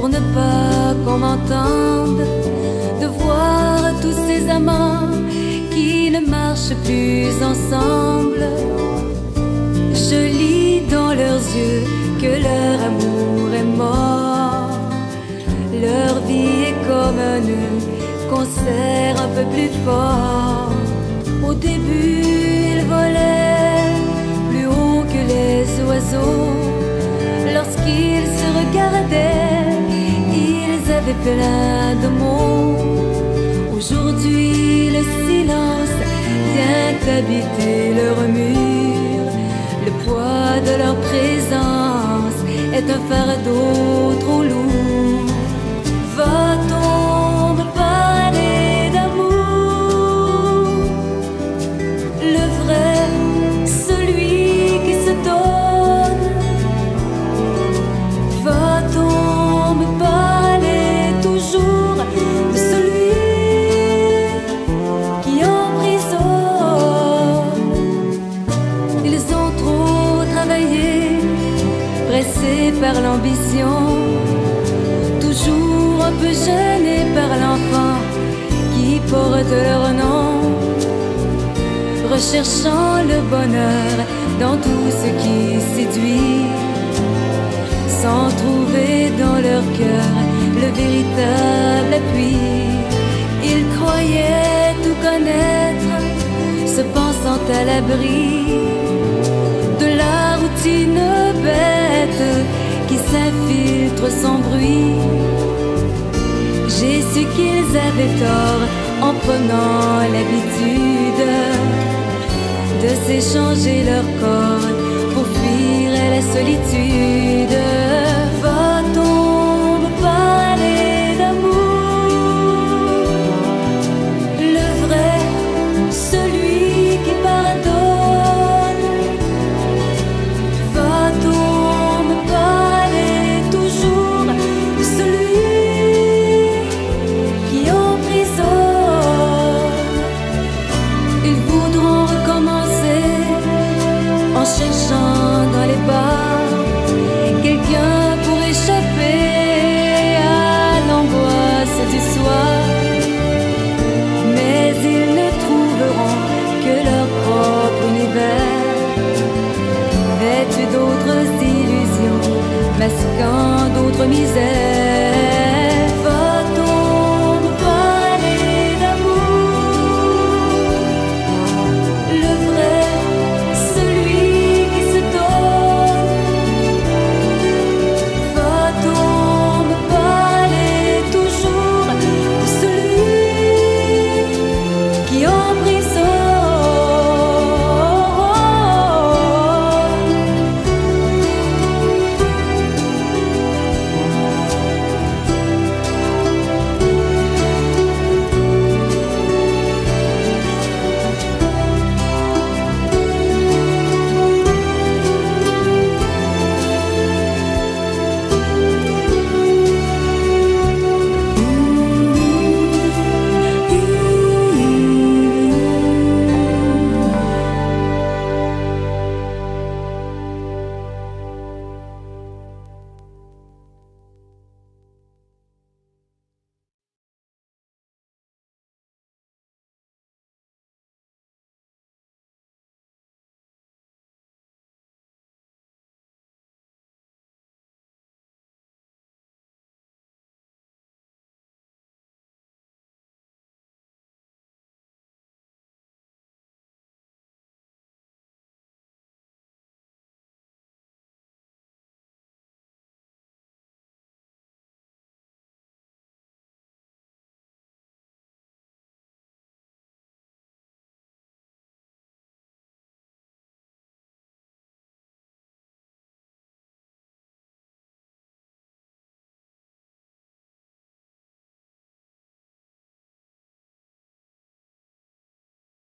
ne pas qu'on m'entende, de voir tous ces amants qui ne marchent plus ensemble. Je lis dans leurs yeux que leur amour est mort. Leur vie est comme un nœud qu'on serre un peu plus fort. Au début, ils volaient plus haut que les oiseaux. Lorsqu'ils se regardaient, ils avaient plein de mots. Aujourd'hui, le silence vient habiter leur mur. Le poids de leur présence est un fardeau trop lourd. Va-t-on me parler d'amour? Le vrai, celui qui se donne. Va-t-on me parler toujours de celui qui emprisonne? Ils ont trop travaillé, pressés par l'ambition, toujours un peu gênés par l'enfant qui porte leur nom, recherchant le bonheur dans tout ce qui séduit, sans trouver dans leur cœur le véritable appui. Ils croyaient tout connaître, se pensant à l'abri de la routine bête qui s'infiltre sans bruit. J'ai su qu'ils avaient tort en prenant l'habitude de s'échanger leur corps pour fuir la solitude.